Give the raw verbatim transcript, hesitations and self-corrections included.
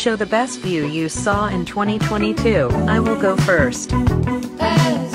Show the best view you saw in twenty twenty-two. I will go first.